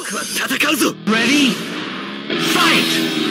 僕は戦うぞ。 Ready? Fight!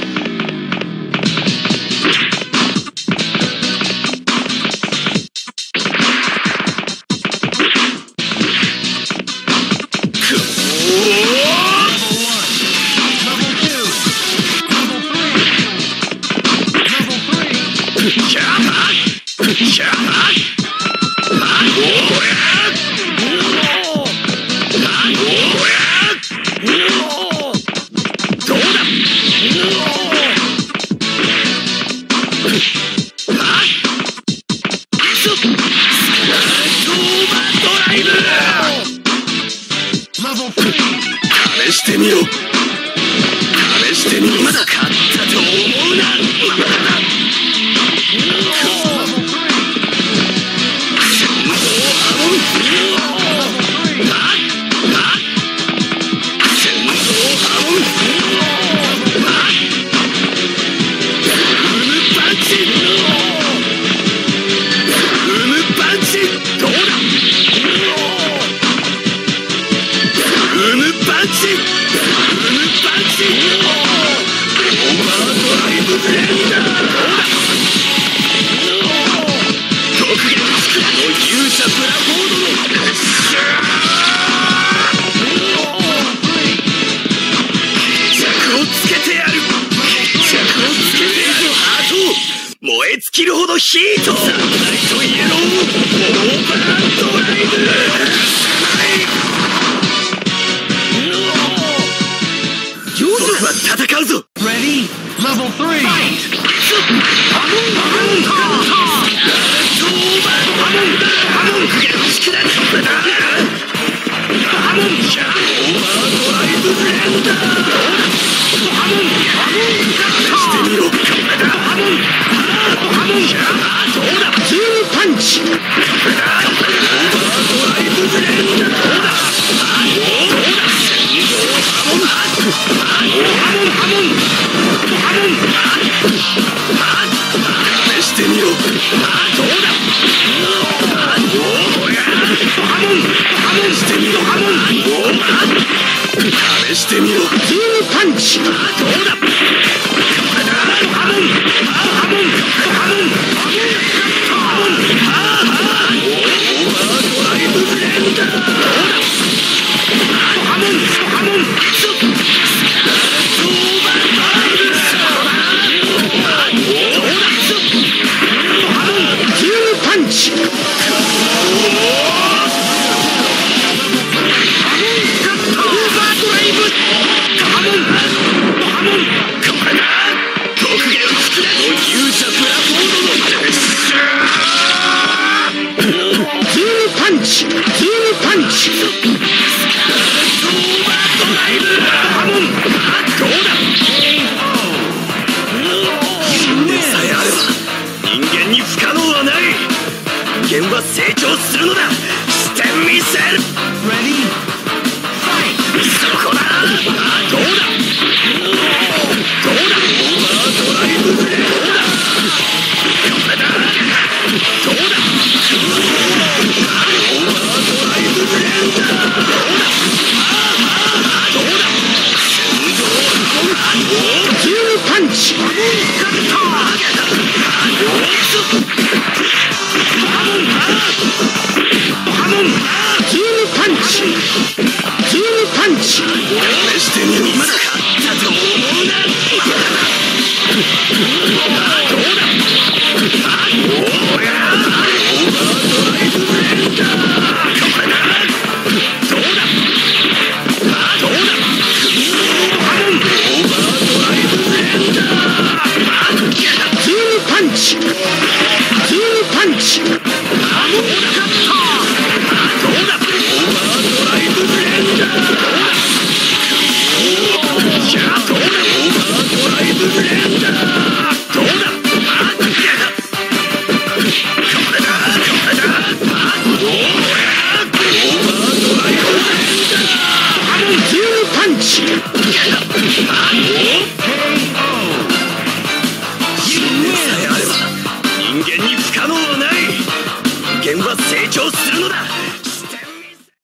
試してみろ。試してみろ。まだ勝ったと思うな。まだだ。燃え尽きるほどヒート。サンライトイエローオーバードライブ。僕は戦うぞ。 Ready? Level 3! Fight! パンチ。試してみろ。試してみろ。試してみろ。パンチ。人間は成長するのだ。してみせる。 Ready? Fight! そこだ。どうだ。どうだ。オーバードライブ。どうだ。これだ。どうだ。オーバードライブブレンダー。どうだ。どうだ。心臓パンチ。パンチ。試してみろ。まだ勝ったと思うな。どうだ。オーバードライブブレンダー。これだ。どうだ。どうだ。オーバードライブブレンダー。パンチ。パンチ。どうだ。どうだ。オーバードライブブレンダー。